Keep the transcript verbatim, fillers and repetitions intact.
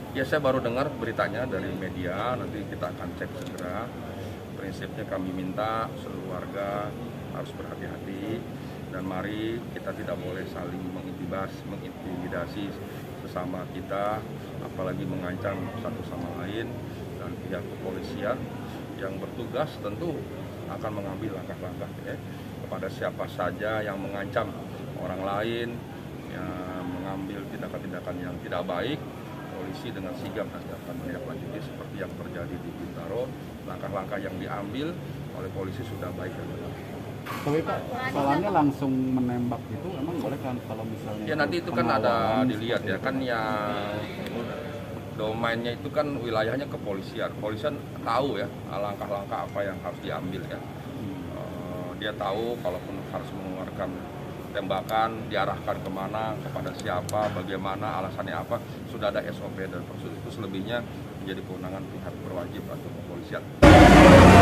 Ya, saya baru dengar beritanya dari media, nanti kita akan cek segera. Prinsipnya kami minta seluruh warga harus berhati-hati dan mari kita tidak boleh saling mengintimidasi, mengintimidasi sesama kita, apalagi mengancam satu sama lain. Dan pihak kepolisian yang bertugas tentu akan mengambil langkah-langkah ya, kepada siapa saja yang mengancam orang lain, yang mengambil tindakan-tindakan yang tidak baik. Polisi dengan sigap nanti akan menindaklanjuti seperti yang terjadi di Bintaro. Langkah-langkah yang diambil oleh polisi sudah baik dan benar. Tapi Pak, soalnya langsung menembak itu emang boleh kan kalau misalnya? Ya nanti itu kan ada dilihat ya, kan yang domainnya itu kan wilayahnya kepolisian. Kepolisian tahu ya langkah-langkah apa yang harus diambil ya. Uh, dia tahu kalaupun harus mengeluarkan tembakan, diarahkan kemana, kepada siapa, bagaimana, alasannya apa, sudah ada S O P dan prosedur. Itu selebihnya menjadi kewenangan pihak berwajib atau kepolisian.